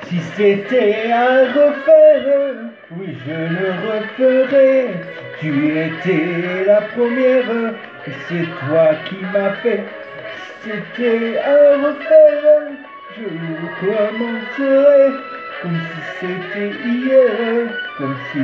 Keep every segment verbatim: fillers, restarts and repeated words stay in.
Si c'était à refaire, oui je le referais. Tu étais la première, et c'est toi qui m'as fait. Si c'était à refaire, je recommencerais. Comme si c'était hier, comme si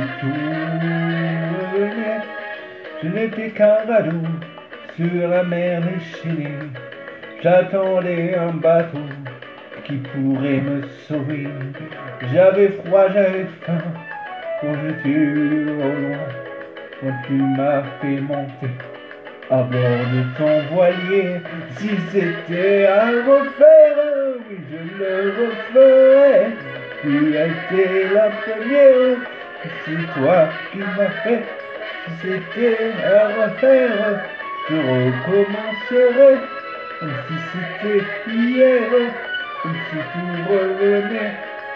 tout revenait. Je n'étais qu'un radeau sur la mer déchaînée. J'attendais un bateau qui pourrait me sauver. J'avais froid, j'avais faim, quand j'étais au loin, quand tu m'as fait monter à bord de ton voilier. Si c'était à refaire, oui je le referais. Tu étais la première, c'est toi qui m'as fait. Si c'était à refaire, je recommencerais. Comme si c'était hier, comme si tout revenait.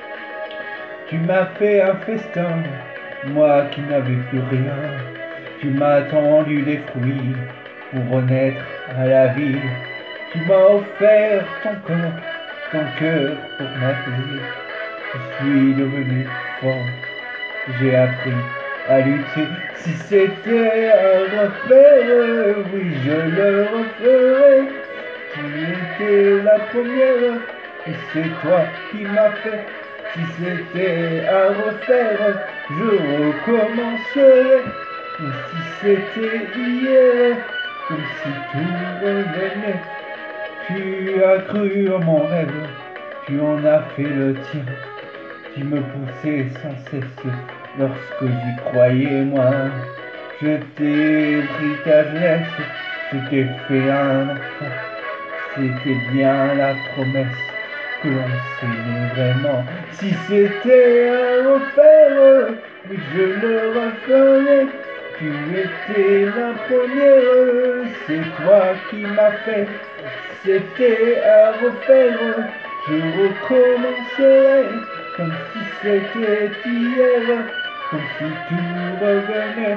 Tu m'as fait un festin, moi qui n'avais plus rien. Tu m'as tendu des fruits pour renaître à la vie. Tu m'as offert ton corps, ton cœur pour m'apaiser. Je suis devenu fort, j'ai appris à lutter. Si c'était à refaire, oui je le referais. Tu étais la première, et c'est toi qui m'as fait. Si c'était à refaire, je recommencerais. Et si c'était hier, comme si tout revenait. Tu as cru en mon rêve, tu en as fait le tien. Tu me poussais sans cesse lorsque j'y croyais moi. Je t'ai pris ta jeunesse, je t'ai fait un enfant. C'était bien la promesse que l'on s'aimait vraiment. Si c'était à refaire, oui je le referais. Tu étais la première, c'est toi qui m'as fait. C'était à refaire, je recommencerais. Comme si c'était hier, comme si tout revenait.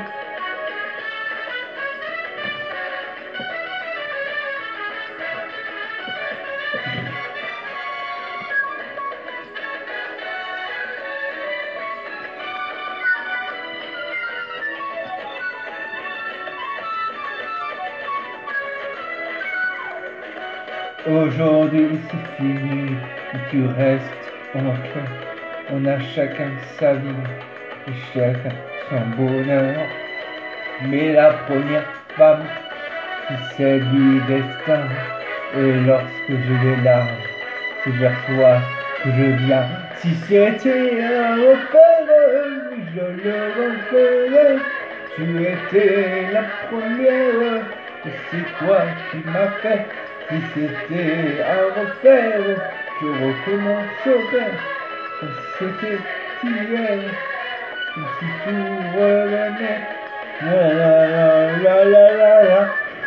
Aujourd'hui c'est fini, et tu restes en cœur. On a chacun sa vie, et chacun son bonheur. Mais la première femme, c'est celle du destin. Et lorsque j'ai des larmes, c'est vers toi que je viens. Si c'était à refaire, je le referais. Tu étais la première, et c'est toi qui m'as fait. Si c'était à refaire, je recommencerais. Comme si c'était hier, comme si tout revenait. La la la la la la.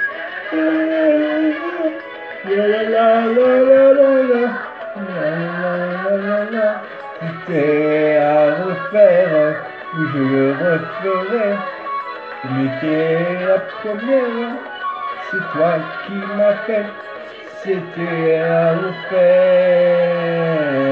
La la la la la la. La la la la. Si c'était à refaire, oui je le referais. Tu m'étais la première, c'est toi qui m'as fait. C'était à refaire.